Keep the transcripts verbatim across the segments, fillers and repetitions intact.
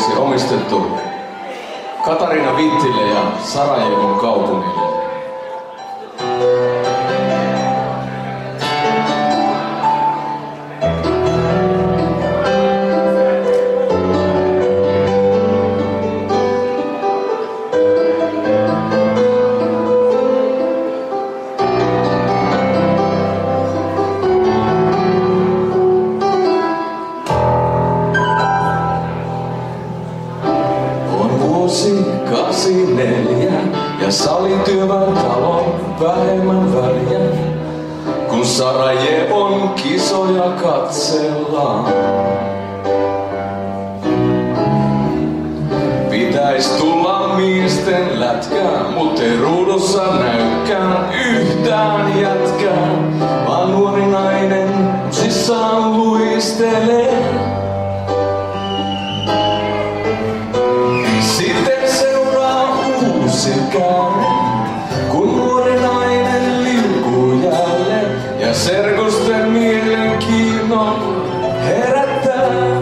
olisi omistettu Katarina Wittille ja Sarajevon kaupungille. kahdeksankymmentäneljä ja salityövän talon vähemmän väliä, kun Sarajevon kisoja katsellaan. Pitäis tulla miesten lätkää, mut ei ruudussa näykään yhtään jätkää, vaan nuori nainen sisään luistelee. Kun nuori nainen liukuu jälleen ja serkusten mielenkiinnon herättää.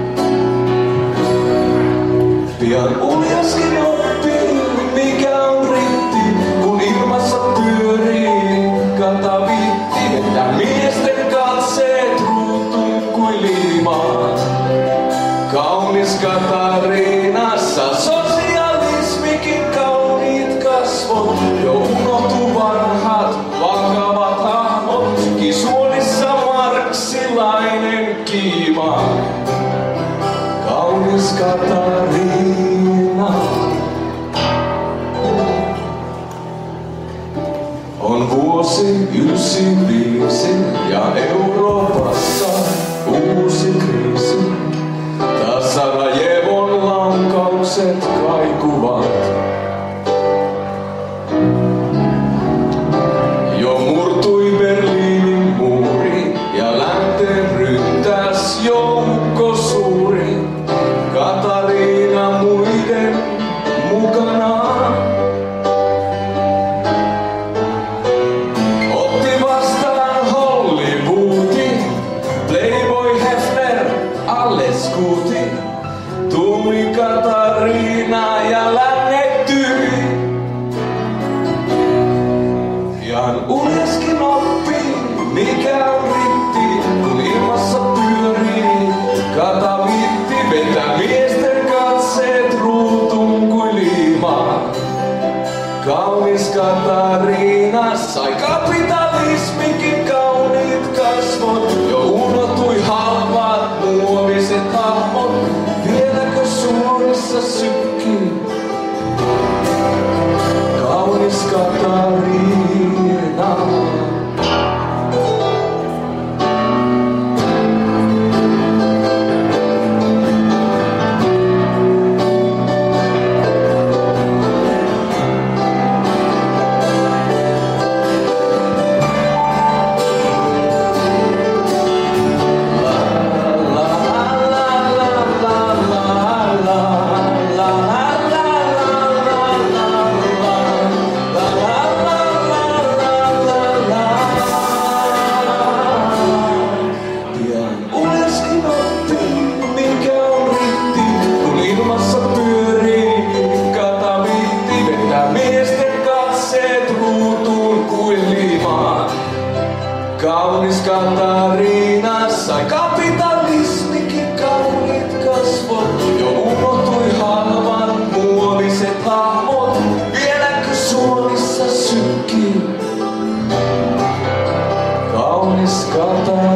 Pian uljaskin oppii, mikä on ritti, kun ilmassa pyörii katavitti, että miesten katseet ruutuun kuin liimaa. Kaunis Katariinassa sosialismikin kauniit kasvot, jo unohtu vanhat vakavat hahmot, kisuonissa marksilainen kiima. Kaunis Katariina on vuosi yhdeksänkymmentäviisi ja Euroopassa uusi kriisi. Taas Sarajevon laukaukset kaikuvat. Jo murtui Berliinin muuri ja länteen ryttäs joukko suuri. Katariina muiden mukanaan otti vastaan Hollywoodi, Playboy Hefner, alles Guti. Tuli Katariina ja lännettyi. Pian uljaskin oppii, mikä on ritti, kun ilmassa pyörii katavitti. Vetää miesten katseet ruutuun kuin liimaa. Kaunis Katariina sai kapitalismikin kauniit kasvot. Jo unohtui halpaat muoviset hahmot. Vieläkö suonissa sykkii kaunis Katariina? Kaunis Katariina sai kapitalismikin kauniit kasvot. Jo unohtui halvan muoviset hahmot. Vieläkö suonissa sykkii kaunis Katariina?